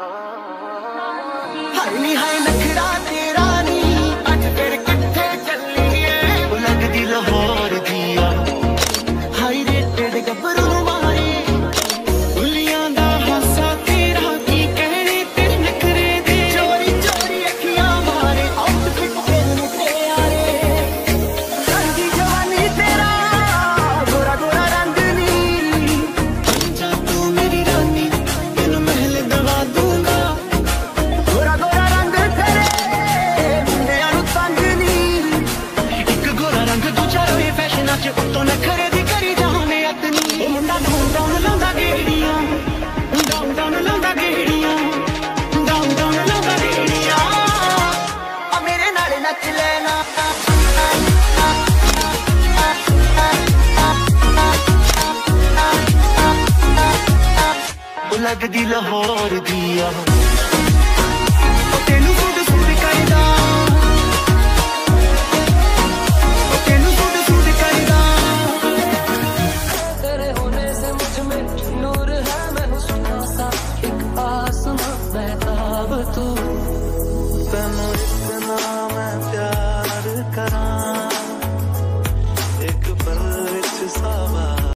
हाय नी हाय नखरा तेरा नी अज फिर किथे चलीए लगदी लाहौर दिया हाय रेटेड गबरू मारे उलियां दा हासा तेरा की कहने तेरे नखरे दे चोरी चोरी अखियां मारे आउटफिट तेरे ते यारे रंगी जवानी तेरा गोरा गोरा रंग नी जा तू मेरी रानी तेन महल दवा दूंगा गोरा गोरा रंग तेरे मुंडियां नू तंग नी एक गोरा रंग दूजा रोए फैशनां च उत्तों नखरे दी करी जाने अतनी ओ मुंडा डाउन डाउन लांदा गेड़ियां डाउन डाउन लांदा गेड़ियां डाउन डाउन लांदा गेड़ियां आ मेरे नाल नच लेना लगदी लाहौर दिया